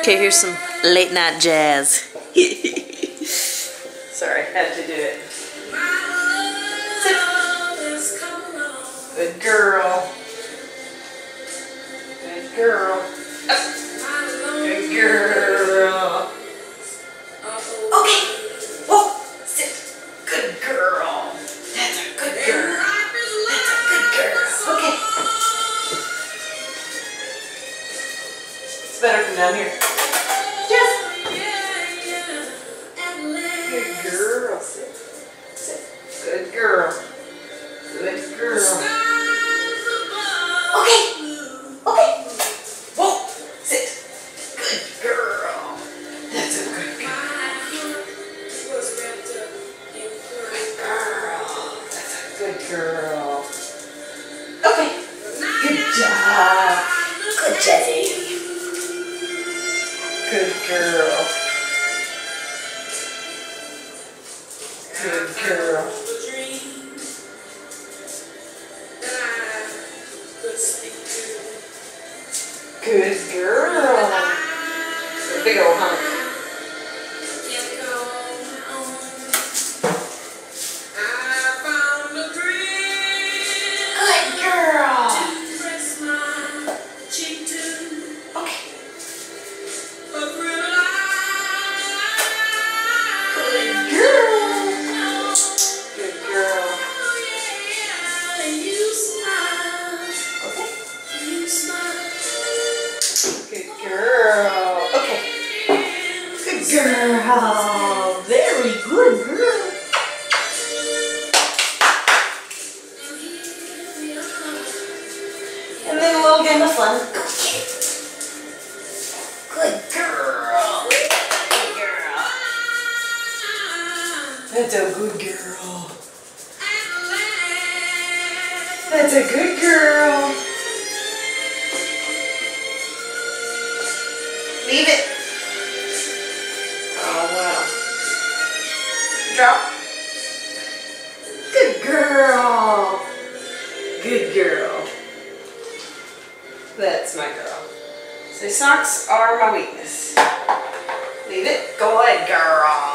Okay, here's some late night jazz. Sorry, had to do it. Sit. Good girl. Good girl. Good girl. Okay. Whoa. Sit. Good girl. That's a good girl. That's a good girl. Okay. It's better from down here. Yes. Good girl. Sit. Sit. Good girl. Good girl. Okay. Okay. Whoa. Sit. Good girl. That's a good girl. Good girl. That's a good girl. Okay. Good job. Good Jazzie. Good girl. Good girl. Good girl. A big old hunk. Good girl. Okay. Good girl. Good girl. Okay. Good girl. Okay. Good girl. Very good girl. And then a little game of fun. Good girl. Good girl. That's a good girl. That's a good girl. Leave it. Oh, wow. Drop. Good girl. Good girl. That's my girl. So socks are my weakness. Leave it. Go ahead, girl.